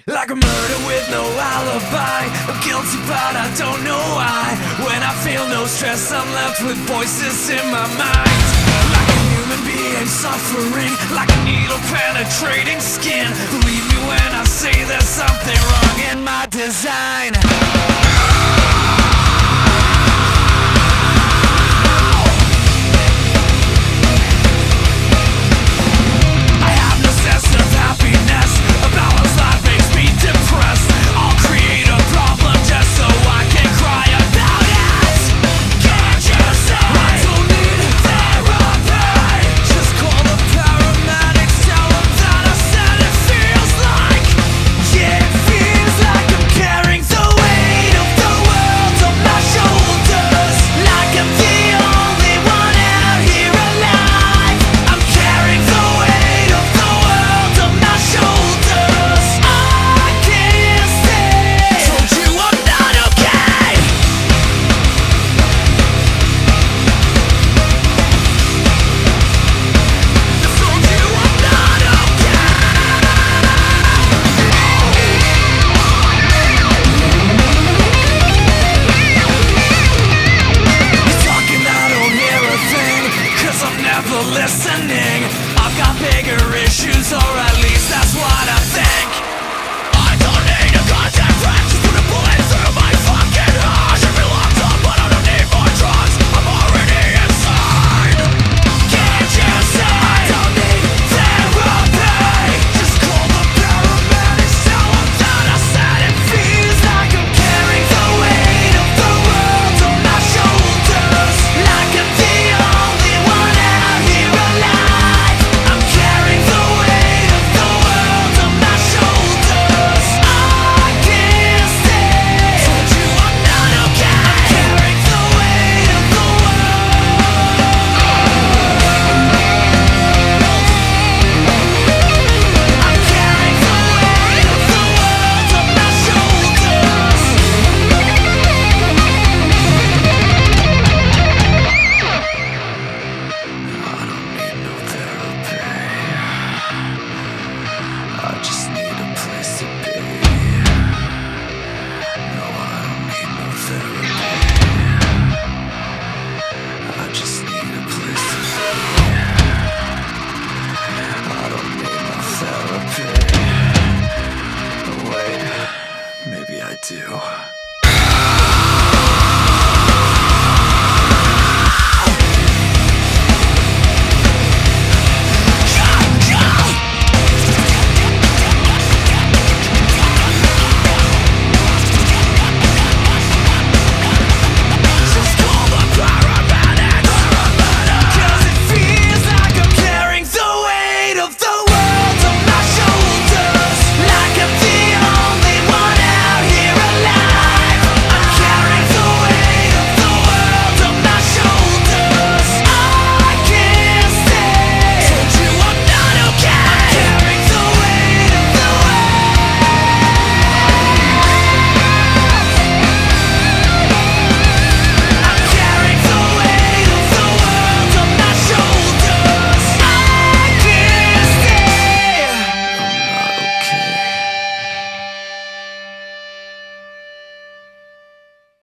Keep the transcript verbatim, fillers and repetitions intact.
Like a murder with no alibi. I'm guilty but I don't know why. When I feel no stress, I'm left with voices in my mind. Like a human being suffering, like a needle penetrating skin. Believe me when I say there's something wrong in my design.